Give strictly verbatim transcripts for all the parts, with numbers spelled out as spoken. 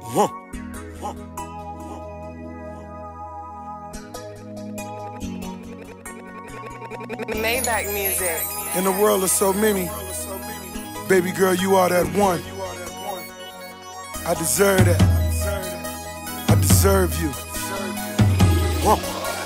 Huh. Huh. Maybach music. In a world of so many, baby girl, you are that one. I deserve that. I deserve you. Huh.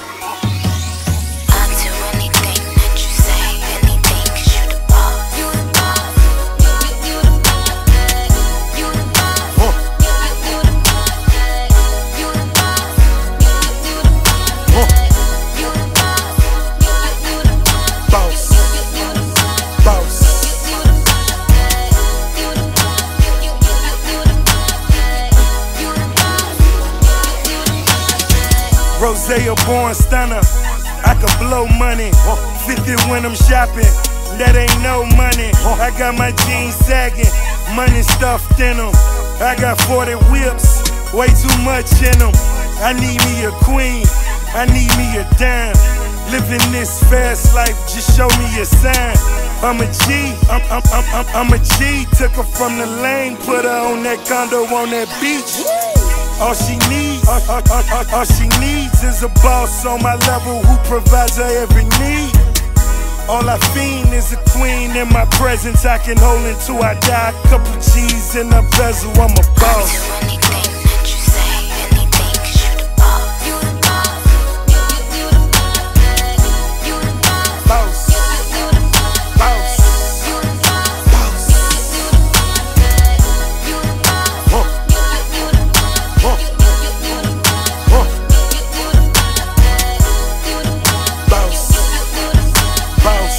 Rose, a born stunner. I could blow money. fifty when I'm shopping. That ain't no money. I got my jeans sagging. Money stuffed in them. I got forty whips. Way too much in them. I need me a queen. I need me a dime. Living this fast life, just show me a sign. I'm a G. I'm, I'm, I'm, I'm, I'm a G. Took her from the lane. Put her on that condo on that beach. All she needs, all, all, all, all she needs is a boss on my level who provides her every need. All I fiend is a queen in my presence I can hold until I die. Couple G's in a bezel, I'm a boss. I'll do anything that you say, anything, 'cause you the boss. You the boss. You, you, you the boss. You the boss. Boss. You, you the boss. Boss. You the boss. Boss. You the boss. You the boss. Huh. You, you the boss. Huh. You, you the boss. Huh. You, you the boss. You the boss. Boss. Boss.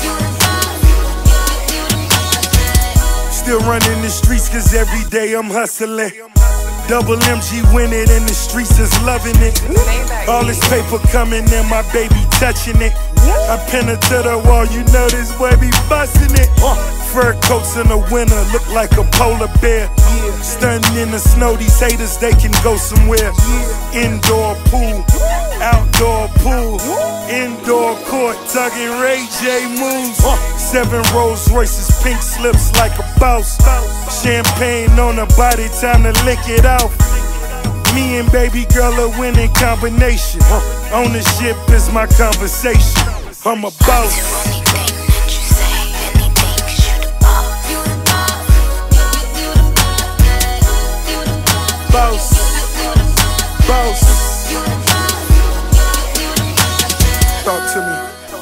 Still running the streets cause every day I'm hustling. Double M G win it and the streets is loving it. All this paper coming and my baby touching it. I pin her to the wall, you know this boy be busting it. Fur coats in the winter look like a polar bear. Stunting in the snow, these haters they can go somewhere. Indoor pool, outdoor pool, indoor court, tugging Ray J moves. Seven Rolls Royces, pink slips like a boss. Champagne on her body, time to lick it off. Me and baby girl a winning combination. Ownership is my conversation. I'm a boss. I'll do anything that you say, anything, 'cause you the boss. You the boss. You, you the boss. You the boss. Boss. You the boss. Boss. You the boss. You the boss. Talk to me.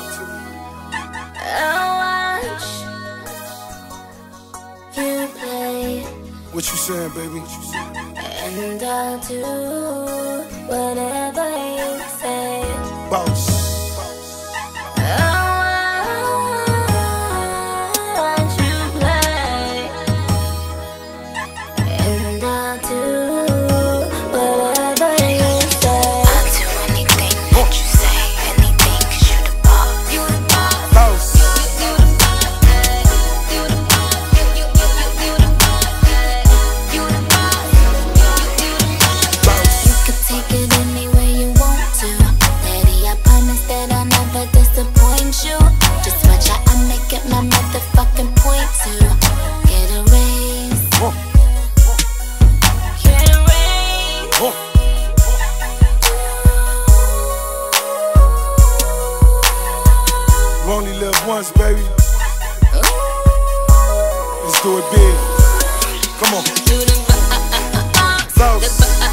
I'll watch you play, What you saying, baby? and I'll do whatever you say. Boss. We only live once, baby. Let's do it big. Come on. Boss.